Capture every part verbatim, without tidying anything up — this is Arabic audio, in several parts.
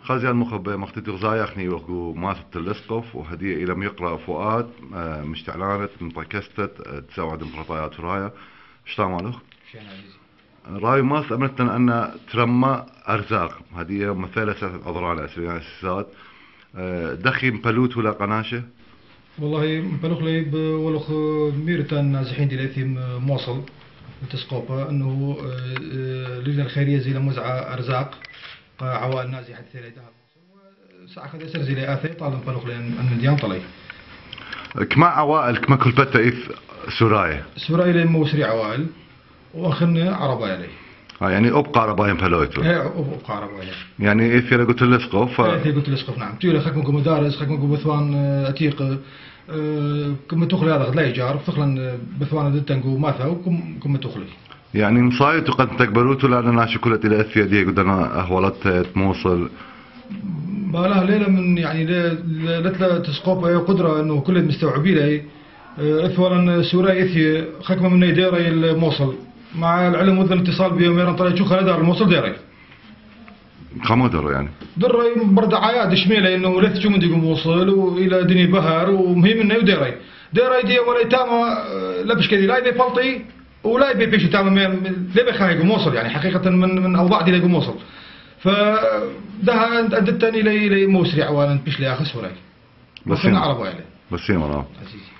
خازي المخبة مختي غزايخني وقو ماسة الاسقف وهدية إلى ميقرأ فؤاد مش تعلانت من طاكستت تساعد مقرطايات ورايا شتا مالوخ راي ماس أمنتنا أن ترمى أرزاق هدية مثالة ساعة أضران أساسات دخي مبلوت ولا قناشة والله مبلوخ لي ولوخ ميرتان نازحين دليثيم موصل تسقوبة أنه لجنة الخيرية زي موزعة أرزاق عوائل نازحة ثلاثة ساعة خد أسر زي آثي طالب مبلوخ لي أن ديان طلي كما عوائل كما كل بتا إيث سورايا سورايا لي موسري عوائل وأخن عربايا لي يعني أبقى عربايا مبلويتو إيه أبقى عربايا يعني إيث يلا قلت الاسقف إيه إيث قلت الاسقف نعم تيولا خاك مكو مدارس خاك مكو بثوان أتيق كم تخلي هذا لا يجار فخلا بثوان دتنجو ماثا وكم كم تخلي يعني مصايت وقد تكبروتوا لأن ناشي كلت إلى أثيا دي قدنا أهولت موصل بالا ليلة من يعني لا تسقوب قدرة إنه كل مستوعبي لي أثولا سوريا إثيا خكمة من ديري الموصل مع العلم وذا الاتصال بهم يرن طلع شو خلي دار الموصل ديري كم دروا يعني؟ دروا برد عياد شميلة إنه لث شو من ديكم موصل وإلى دني بهر ومهم إنه ديري ديري دي ولا تاما لبش كذي لا يبي فلطي ولا يبي بيش تاما لا بيخاي يقوم موصل يعني حقيقة من من أوضاع دي يقوم موصل فده أنت أدتني لي لي موسري عوالا بيش لي آخر سوري بس أنا عربي عليه بس يا مرا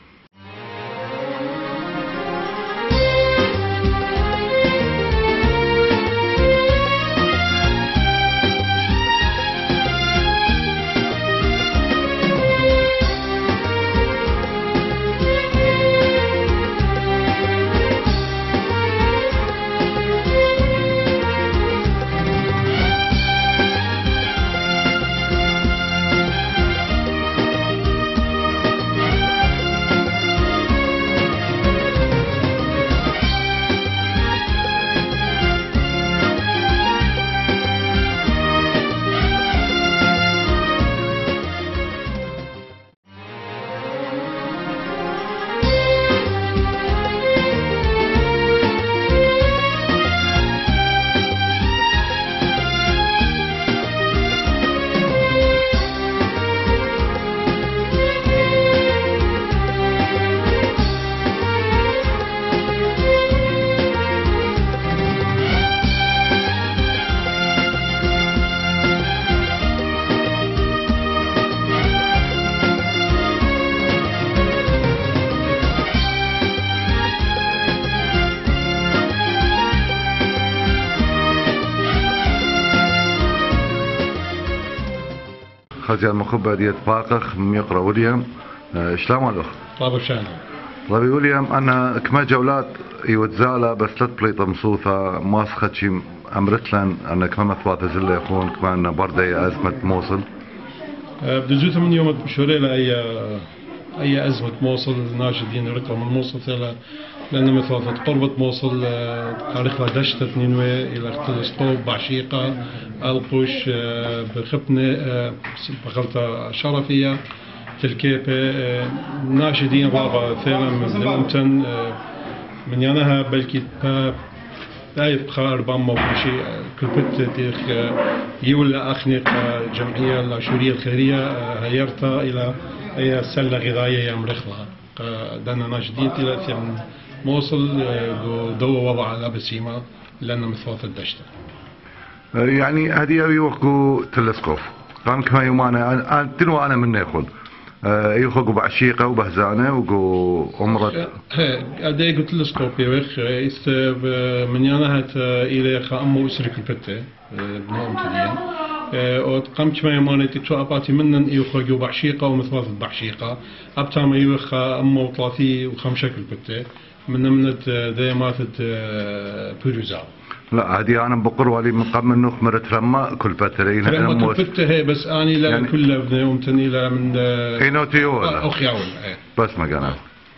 خزي المخبة ديت باقخ ميقرأ ويليام شلام الأخ؟ طاب شان ربي ويليام أنا كما جولات يوتزالا بس ثلاث بليطة مصوثة ماس خدشي أمرتلن أنا كما مثبات زلة يخون كمان بردي أزمة موصل بدجوت من يوم بشوري لأي أي أزمة موصل ناشدين رقم الموصل ثلا لأن مثلا قربة موصل تاريخها دشتت نينوي إلى التلسكوب بعشيقة القوش بخبنة بغلطة شرفية في الكيبة ناشدين رابع ثلا من الممتن من يانها بلكي دايف خار بامو بشي كل بت تيخ يولا أخنق جمعية العشورية الخيرية هيرتا إلى هي سلة غذائية يا مرخلة دانا ناشدين إلى ثم موصل دو وضع على بسيمة لأنه مثوث الدشتة يعني هذه يوقو تلسكوف كان كما يومانا تنو أنا من يخون يوقو بعشيقة وبهزانة وقو عمرة هذا يقول تلسكوف يوخ است من يانهت إلى خامو أسرك البتة بنوم تدين وقمت ما يماني تتو أباتي منن يوخو بعشيقة ومثوث بعشيقة أبتا ما يوخ أمو ثلاثي وخمسة البتة من منت ذي ماتت بيروزا لا هذه أنا بقر ولي من قبل منه مرت رما كل فترة رما كل فترة هي بس أنا لا يعني كل ابن يوم تاني لا من إنوتي ولا أخياول بس ما كان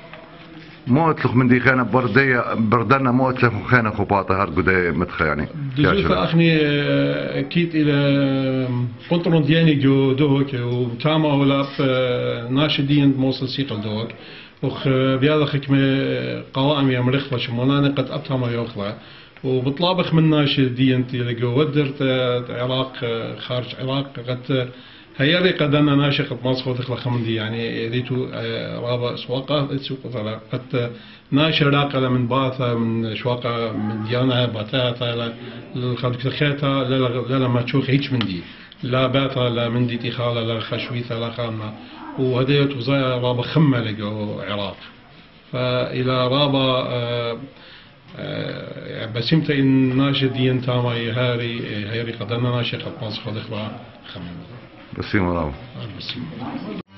موت لك من دي خانة بردية بردنا موت لك خانة خباطة هرقو دي متخ يعني دجوت أخني كيت إلى قنطرون دياني جو دوك وتاما ولا ناشدين موصل سيقل دوك وخ بياض خكمة قوائم يا مرخلة شموناني قد أبتها ما يوخلة وبطلابخ من ناشد دي انت لقوا ودرت عراق خارج عراق قد هيري قد انا ناشق ماسخو دخل خمدي يعني ريتو رابا سواقه تسوق قد ناشر راقه من باثا من شواقه من ديانا باتا الخلق خيتا لا لا ما تشوخ هيك من دي لا باثا لا من دي تخاله لا خشويثه لا خامه وهديت وزايا رابا خمه لقوا عراق فإلى رابا بسمت إن ناشدين تاما هاري هاري قدرنا ناشي قد ماسخو دخلا خمم بسيم رابا بسيم